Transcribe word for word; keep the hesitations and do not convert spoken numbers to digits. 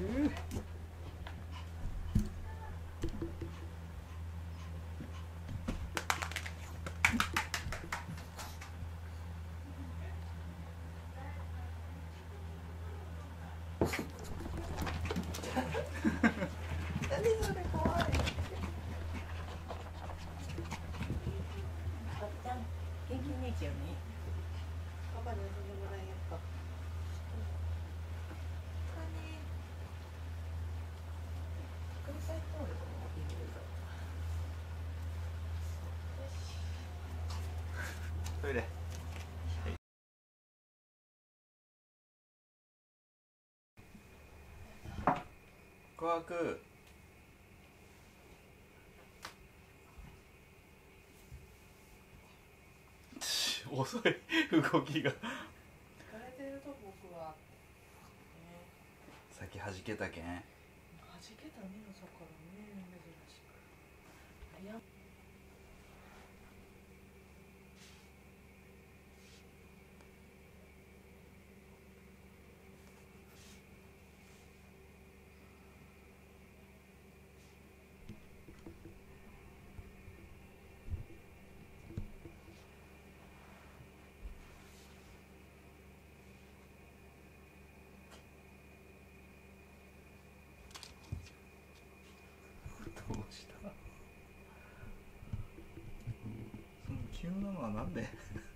何それ怖い。かっちゃん元気ねえちゃうね。パパに遊んでもらえよっか。くださいとるといいけど。 トイレ。琥珀。遅い動きが。疲れてると僕は。ね、 さっき弾けたけん。弾けたね朝からね、珍しく。いや。 どうした？その急なのはなんで？